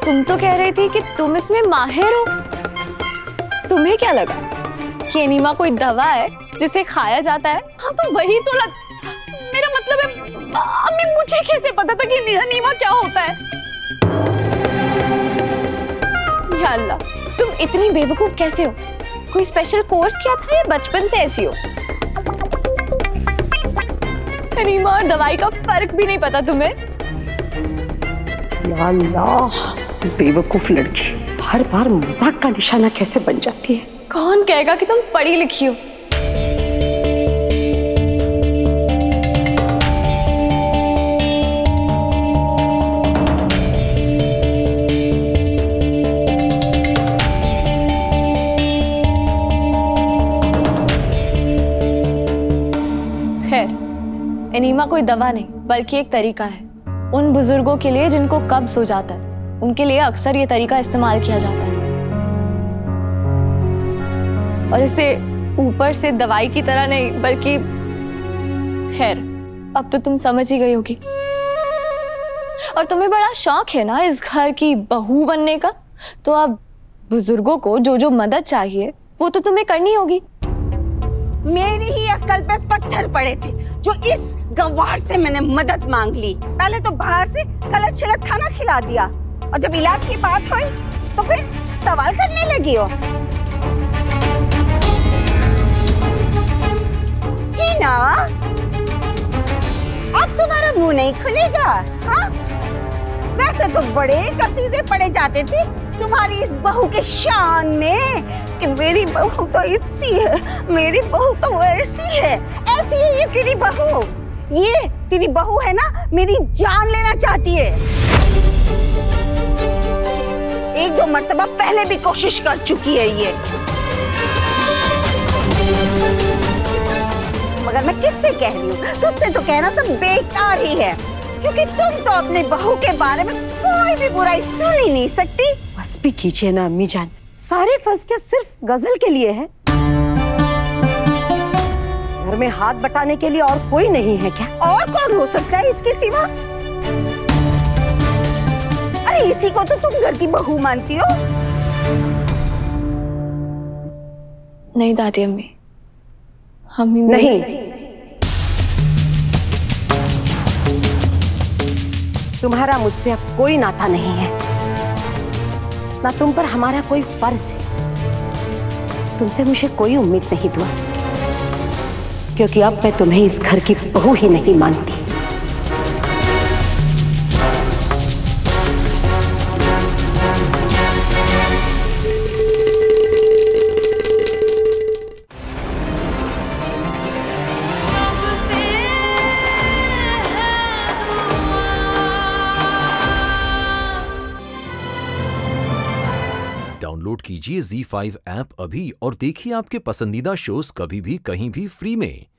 तुम तो कह रही थी कि तुम इसमें माहिर हो। तुम्हें क्या लगा कि एनीमा कोई दवा है जिसे खाया जाता है? हाँ तो वही तो मेरा मतलब है अम्मी, मुझे कैसे पता था कि एनीमा क्या होता है? या अल्लाह, तुम इतनी बेवकूफ कैसे हो? कोई स्पेशल कोर्स किया था या बचपन से ऐसी हो? एनीमा और दवाई का फर्क भी नहीं पता तुम्हें? या अल्लाह, बेवकूफ लड़की हर बार मजाक का निशाना कैसे बन जाती है। कौन कहेगा कि तुम पढ़ी लिखी हो? खैर, एनीमा कोई दवा नहीं बल्कि एक तरीका है। उन बुजुर्गों के लिए जिनको कब्ज हो जाता है, उनके लिए अक्सर ये तरीका इस्तेमाल किया जाता है। और इसे ऊपर से दवाई की तरह नहीं बल्कि, खैर अब तो तुम समझ ही गई होगी। और तुम्हें बड़ा शौक है ना इस घर की बहू बनने का, तो अब बुजुर्गों को जो जो मदद चाहिए वो तो तुम्हें करनी होगी। मेरी ही अक्ल पे पत्थर पड़े थे जो इस गंवार से मैंने मदद मांग ली। पहले तो बाहर से गलत छिलत खाना खिला दिया और जब इलाज की बात हुई तो फिर सवाल करने लगी हो। हिना, अब तुम्हारा मुंह नहीं खुलेगा? हाँ? वैसे तो बड़े कसीदे पड़े जाते थे तुम्हारी इस बहू के शान में कि मेरी बहू तो इतनी है, मेरी बहू तो वैसी है, ऐसी है ये तेरी बहू। ये तेरी बहू है ना, मेरी जान लेना चाहती है। एक दो मर्तबा पहले भी कोशिश कर चुकी है ये। मगर मैं किससे कह रही हूँ? तुझसे तो कहना सब बेकार ही है, क्योंकि तुम तो अपने बहू के बारे में कोई भी बुराई सुन ही नहीं सकती। बस भी कीजिए ना अम्मी जान, सारे फंस क्या सिर्फ गजल के लिए है? घर में हाथ बटाने के लिए और कोई नहीं है क्या? और कौन हो सकता है इसके सिवा? अरे इसी को तो तुम घर की बहू मानती हो। नहीं दादी अम्मी, हम ही नहीं, तुम्हारा मुझसे अब कोई नाता नहीं है, ना तुम पर हमारा कोई फर्ज है। तुमसे मुझे कोई उम्मीद नहीं दुआ, क्योंकि अब मैं तुम्हें इस घर की बहू ही नहीं मानती। डाउनलोड कीजिए ZEE5 ऐप अभी और देखिए आपके पसंदीदा शोज कभी भी कहीं भी फ्री में।